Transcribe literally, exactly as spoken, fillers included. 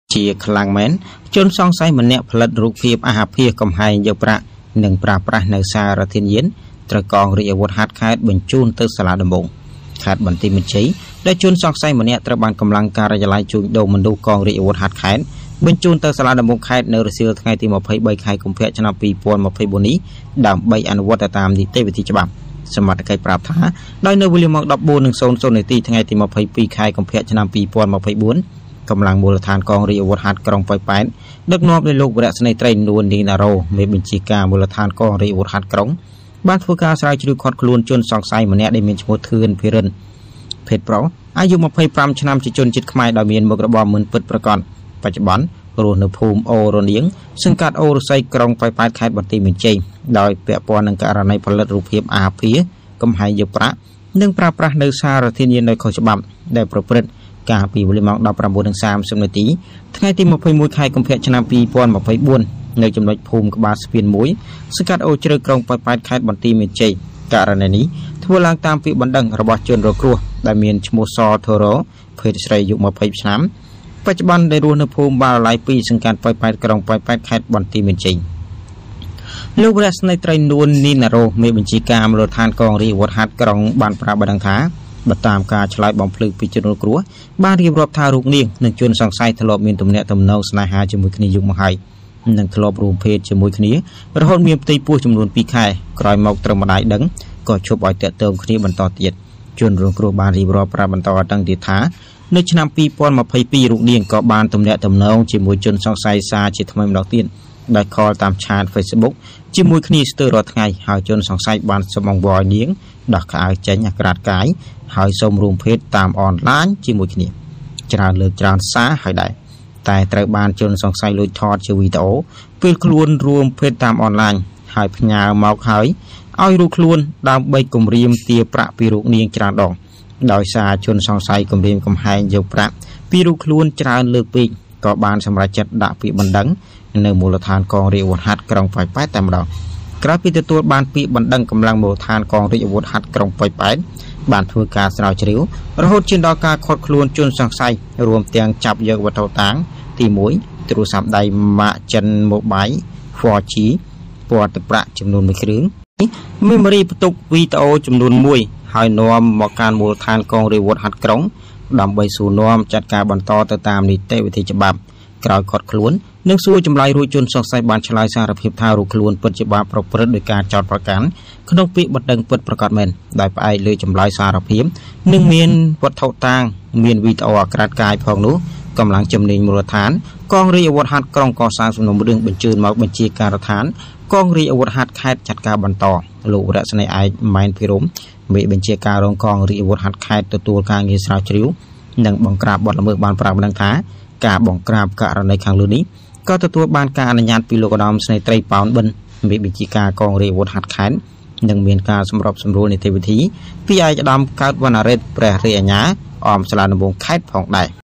ជាខ្លាំងមែនជនសង្ស័យម្នាក់ផលិតរូបភាពអាហារភាគកំហែងយកប្រាក់និងប្រើប្រាស់នៅសារធាតុញៀនត្រូវកងរាជអាវុធហត្ថខេត្តបញ្ជូនទៅសាលាដំបងខេត្តបន្ទាយមានជ័យដែលជនសង្ស័យម្នាក់ត្រូវបានកម្លាំងការិយាល័យជួញដូរមនុស្សកងរាជអាវុធហត្ថខេត្តបញ្ជូនទៅសាលាដំបងខេត្តនៅរសៀលថ្ងៃទីម្ភៃបីខែកុម្ភៈឆ្នាំពីរពាន់ម្ភៃបួននេះដើម្បីអនុវត្តតាមនីតិវិធីច្បាប់សមត្ថកិច្ចប្រាប់ថាដោយនៅវេលាម៉ោងដប់បួន នាទីថ្ងៃទីម្ភៃពីរខែកុម្ភៈឆ្នាំពីរពាន់ម្ភៃបួនកម្លាំងមូលដ្ឋានកងរាជអាវុធហត្ថក្រុងប៉ោយប៉ែតដឹកនាំដោយលោកវរៈស្នេហ៍ត្រីនួននីណារ៉ូមេបញ្ជាការមូលដ្ឋានកងរាជអាវុធហត្ថក្រុងបានធ្វើការស្រាវជ្រាវឃាត់ខ្លួនជនសង្ស័យម្នាក់ដែលមានឈ្មោះធឿនភិរិនភេទប្រុសអាយុម្ភៃប្រាំឆ្នាំជាជនជាតិខ្មែរដោយមានមុខរបរមិនពិតប្រាកដបច្ចុប្បន្នរស់នៅភូមិអូរនាងសង្កាត់អូរស័យក្រុងប៉ោយប៉ែតខេត្តបន្ទាយមានជ័យដោយពាក់ព័ន្ធនឹងករណីផលិតរូបភាពអាហារភាគកំហែងយកប្រាក់និងប្រើប្រាស់នៅសារធាតុញៀនដោយខុសច្បាប់ដែលប្រព្រឹត្តកាលពីវេលាម៉ោងដប់ប្រាំបួន សាមសិប នាទីថ្ងៃទីម្ភៃមួយខែកុម្ភៈឆ្នាំពីរពាន់ម្ភៃបួននៅចំណុចភូមិក្បាលស្ពានមួយសង្កាត់អូជ្រៅក្រុងប៉ោយប៉ែតខេត្តបន្ទាយមានជ័យករណីនេះធ្វើឡើងតាមពាក្យបណ្ដឹងរបស់ជនរងគ្រោះដែលមានឈ្មោះសធរ៉ូភេទស្រីអាយុម្ភៃឆ្នាំបច្ចុប្បន្នដែលរស់នៅភូមិបាលឡៃពីរសង្កាត់ប៉ោយប៉ែតក្រុងប៉ោយប៉ែតខេត្តបន្ទាយមានជ័យលោកវរៈស្នេហ៍ត្រីនួននីណារ៉ូមេបញ្ជាការមូលដ្ឋានកងរាជអាវុធហត្ថក្រុងបានប្រាប់បណ្ដឹងថាបើតាមការឆ្លើយបំភ្លឺពីជនរងគ្រោះបានរៀបរាប់ថារូបនាងនិងជនសង្ស័យធ្លាប់មានទំនាក់ទំនងស្នេហាជាមួយគ្នាយូរមកហើយនិងធ្លាប់រួមភេទជាមួយគ្នារហូតមានផ្ទៃពោះចំនួនពីរខែក្រោយមកត្រូវម្ដាយដឹងក៏ជប់ឲ្យតាក់ទងគ្នាបន្តទៀតជនរងគ្រោះបានរៀបរាប់ប្រាប់បន្តទាំងទៀតថានៅឆ្នាំពីរពាន់ម្ភៃពីររូបនាងក៏បានទំនាក់ទំនងជាមួយជនសង្ស័យសារជាថ្មីម្ដងទៀតដោយខលតាមឆាត Facebook ជាមួយគ្នាស្ទើររាល់ថ្ងៃហើយជនសង្ស័យបានសុំអង្វរនាងដោះខោអាវចេញអាក្រាតកាយហើយសូមរួមភេទតាមអនឡាញជាមួយគ្នាច្រើនលើកច្រើនសារហើយដែរតែត្រូវបានជនសង្ស័យលួចថតជាវីដេអូពេលខ្លួនរួមភេទតាមអនឡាញហើយផ្ញើមកហើយឲ្យរូបខ្លួនដើម្បីគម្រាមទារប្រាក់ពីរូបនាងច្រើនដងដោយសារជនសង្ស័យគម្រាមកំហែងយកប្រាក់ពីរូបខ្លួនច្រើនលើកពេកក៏បានសម្រេចចិត្តដាក់ពាក្យបណ្ដឹងនៅមូលដ្ឋានកងរាជអាវុធហត្ថក្រុងប៉ោយប៉ែតតែម្ដងក្រោយពីទទួលបានពាក្យបណ្ដឹងកម្លាំងមូលដ្ឋានកងរាជអាវុធហត្ថក្រុងប៉ោយប៉ែតបានធ្វើការស្រាវជ្រាវរហូតឈានដល់ការឃាត់ខ្លួនជនសង្ស័យរួមទាំងចាប់យកវត្ថុតាងទីមួយទូរស័ព្ទដៃម៉ាកចិន Mobile ហ្វ័រ ជី ពណ៌ទឹកប្រាក់ចំនួនមួយគ្រឿងមេម៉ូរីបន្ទុកវីដេអូចំនួនមួយហើយនាំមកកាន់មូលដ្ឋានកងរាជអាវុធហត្ថក្រុងដើម្បីសួរនាំចាត់ការបន្តទៅតាមនីតិវិធីច្បាប់ក្រោយឃាត់ខ្លួននិងសួរចម្លើយរួចជនសង្ស័យបានឆ្លើយសារភាពថារូបខ្លួនពិតជាបានប្រព្រឹត្តដោយការចោទប្រកាន់ក្នុងពាក្យបណ្ដឹងពិតប្រាកដមែនដោយផ្អែកលើចម្លើយសារភាពនិងមានវត្ថុតាងមានវីដេអូអាក្រាតកាយផងនោះកម្លាំងជំនាញមូលដ្ឋានកងរាជអាវុធហត្ថក្រុងកសាងសំណុំរឿងបញ្ជូនមកបញ្ជាការដ្ឋានកងរាជអាវុធហត្ថខេត្តចាត់ការបន្តលោកវរៈស្នេហ៍ឯកម៉ែនភិរមមេបញ្ជាការរងកងរាជអាវុធហត្ថខេត្តទទួលការងារស្រាវជ្រាវនិងបង្ក្រាបបទល្មើសបានប្រាប់ដឹងថាការបង្ក្រាបករណីខាងលើនេះក៏ទទួលបានការអនុញ្ញាតពីលោកឧត្តមស្នេហ៍ត្រីប៉ោនបិនមេបញ្ជាការកងរាជអាវុធហត្ថខេត្តនិងមានការសម្របសម្រួលនីតិវិធីពីឯកឧត្តមកើតវណ្ណារ៉េតព្រះរាជអាជ្ញាអមសាលាដំបងខេត្តផងដែរ